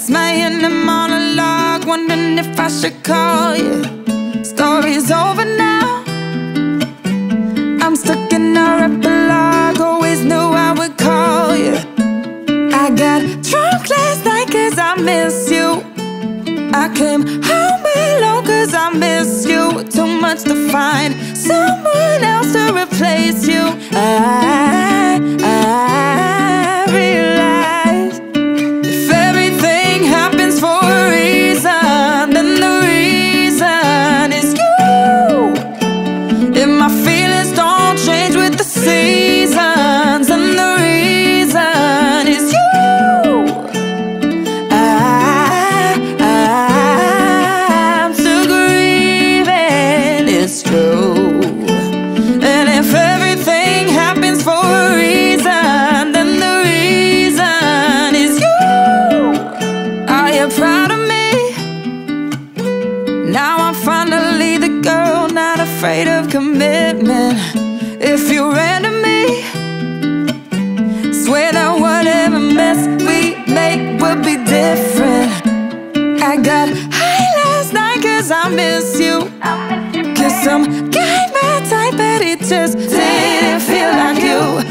Lost my inner monologue, wondering if I should call you. Story's over now, I'm stuck in our epilogue. Always knew I would call you. I got drunk last night cause I miss you. I came home alone cause I miss you. Too much to find someone else to replace you. I realize if everything happens for a reason, then the reason is you. If my feelings don't change with the seasons, then the reason is you. I'm still grieving, it's true. And if everything happens for a reason, then the reason is you. Are you proud of me? Now I'm finally the girl, not afraid of commitment. If you ran to me, swear that whatever mess we make would be different. I got high last night cause I miss you. Cause some guy my type, but it just didn't feel like you.